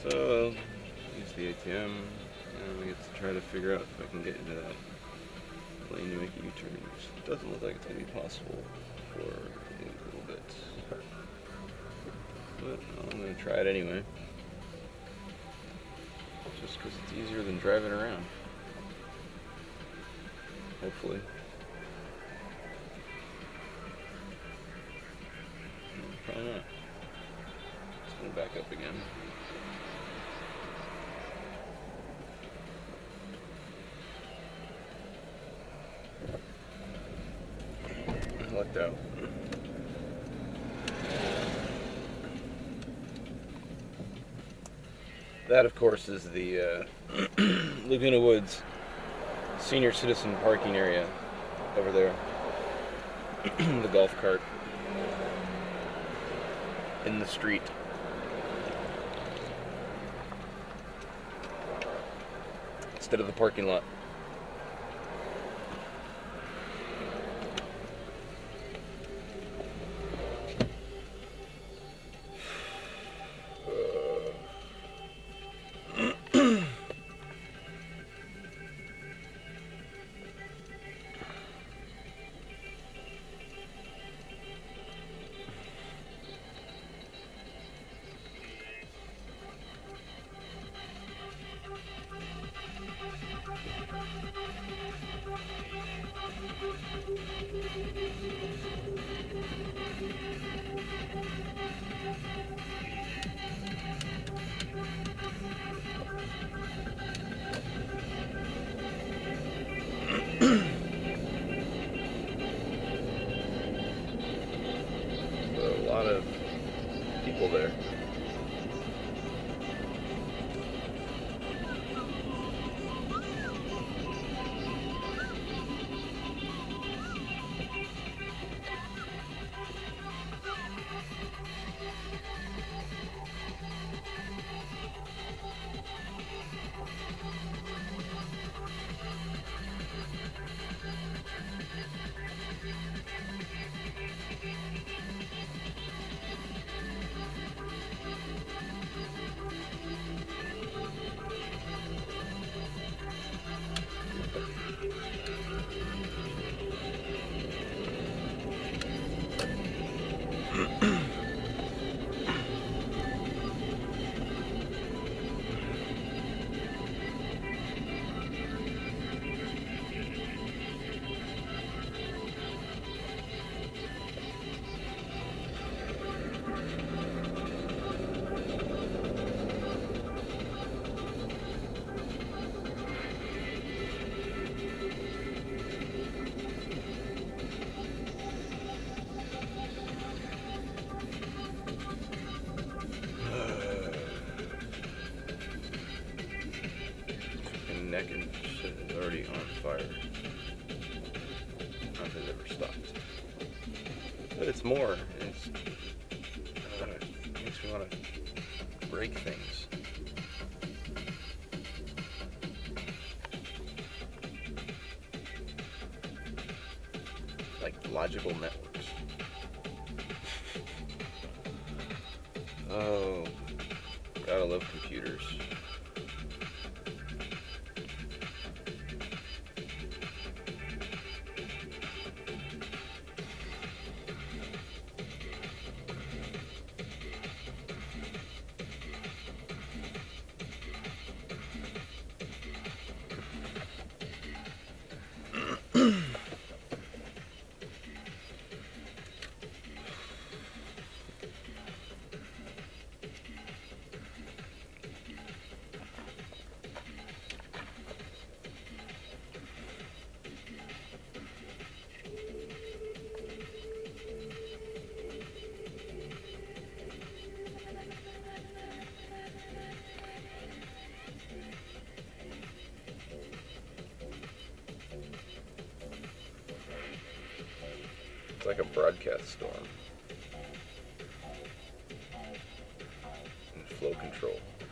So, use the ATM, and we get to try to figure out if I can get into that lane to make a U-turn, which doesn't look like it's going to be possible for a little bit. But I'm going to try it anyway, just because it's easier than driving around. Hopefully. Probably not. It's going to back up again. I lucked out. That, of course, is the Laguna Woods senior citizen parking area over there. The golf cart in the street. Instead of the parking lot. A lot of people there. Neck and shit is already on fire. Nothing ever stopped. But it's more. It makes me want to break things. Like logical networks. Oh, gotta love computers. It's like a broadcast storm. And flow control.